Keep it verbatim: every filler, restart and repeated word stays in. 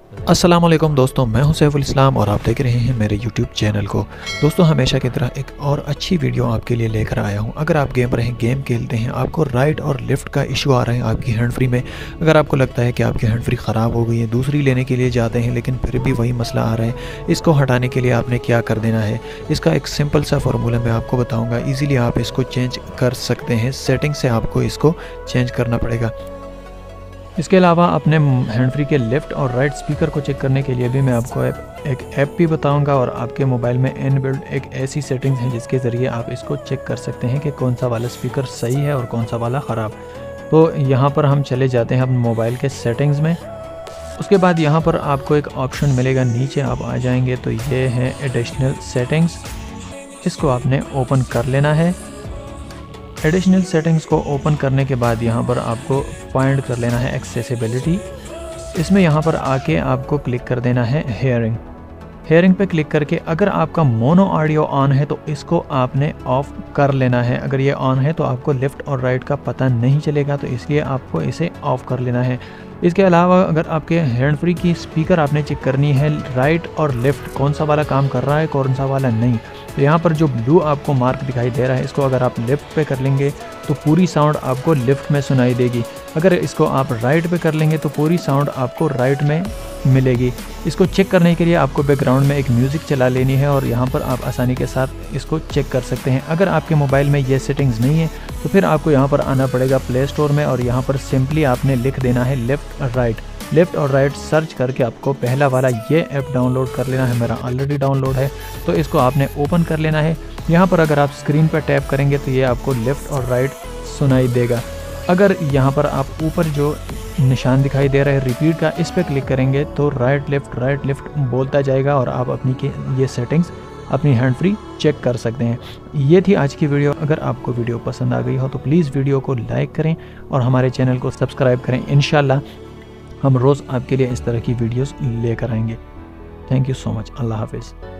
अस्सलाम वालेकुम दोस्तों, मैं हूं सैफुल इस्लाम और आप देख रहे हैं मेरे यूट्यूब चैनल को। दोस्तों, हमेशा की तरह एक और अच्छी वीडियो आपके लिए लेकर आया हूं। अगर आप गेम हैं गेम खेलते हैं, आपको राइट और लेफ़्ट का इशू आ रहा है आपकी हैंड फ्री में, अगर आपको लगता है कि आपकी हैंड फ्री ख़राब हो गई है, दूसरी लेने के लिए जाते हैं लेकिन फिर भी वही मसला आ रहा है, इसको हटाने के लिए आपने क्या कर देना है, इसका एक सिंपल सा फार्मूला मैं आपको बताऊँगा। ईज़िली आप इसको चेंज कर सकते हैं। सेटिंग से आपको इसको चेंज करना पड़ेगा। इसके अलावा अपने हैंड फ्री के लेफ़्ट और राइट स्पीकर को चेक करने के लिए भी मैं आपको एक, एक ऐप भी बताऊंगा और आपके मोबाइल में इनबिल्ट एक ऐसी सेटिंग्स है जिसके ज़रिए आप इसको चेक कर सकते हैं कि कौन सा वाला स्पीकर सही है और कौन सा वाला ख़राब। तो यहाँ पर हम चले जाते हैं अपने मोबाइल के सेटिंग्स में। उसके बाद यहाँ पर आपको एक ऑप्शन मिलेगा, नीचे आप आ जाएंगे तो ये है एडिशनल सेटिंग्स। इसको आपने ओपन कर लेना है। एडिशनल सेटिंग्स को ओपन करने के बाद यहाँ पर आपको फाइंड कर लेना है एक्सेसिबिलिटी। इसमें यहाँ पर आके आपको क्लिक कर देना है हेयरिंग। हेयरिंग पे क्लिक करके अगर आपका मोनो ऑडियो ऑन है तो इसको आपने ऑफ कर लेना है। अगर ये ऑन है तो आपको लेफ़्ट और राइट का पता नहीं चलेगा, तो इसलिए आपको इसे ऑफ कर लेना है। इसके अलावा अगर आपके हैंड फ्री की स्पीकर आपने चेक करनी है, राइट और लेफ़्ट कौन सा वाला काम कर रहा है कौन सा वाला नहीं, तो यहाँ पर जो ब्लू आपको मार्क दिखाई दे रहा है, इसको अगर आप लेफ़्ट पे कर लेंगे तो पूरी साउंड आपको लेफ़्ट में सुनाई देगी। अगर इसको आप राइट पे कर लेंगे तो पूरी साउंड आपको राइट में मिलेगी। इसको चेक करने के लिए आपको बैकग्राउंड में एक म्यूज़िक चला लेनी है और यहाँ पर आप आसानी के साथ इसको चेक कर सकते हैं। अगर आपके मोबाइल में ये सेटिंग्स नहीं है तो फिर आपको यहाँ पर आना पड़ेगा प्ले स्टोर में और यहाँ पर सिंपली आपने लिख देना है लेफ़्ट और राइट। लेफ़्ट और राइट सर्च करके आपको पहला वाला ये ऐप डाउनलोड कर लेना है। मेरा ऑलरेडी डाउनलोड है तो इसको आपने ओपन कर लेना है। यहाँ पर अगर आप स्क्रीन पर टैप करेंगे तो ये आपको लेफ़्ट और राइट सुनाई देगा। अगर यहाँ पर आप ऊपर जो निशान दिखाई दे रहा है रिपीट का, इस पर क्लिक करेंगे तो राइट लेफ़्ट राइट लेफ़्ट बोलता जाएगा और आप अपनी के ये सेटिंग्स अपनी हैंड फ्री चेक कर सकते हैं। ये थी आज की वीडियो। अगर आपको वीडियो पसंद आ गई हो तो प्लीज़ वीडियो को लाइक करें और हमारे चैनल को सब्सक्राइब करें। इंशाल्लाह हम रोज़ आपके लिए इस तरह की वीडियोस लेकर आएंगे। Thank you so much. अल्लाह हाफिज़।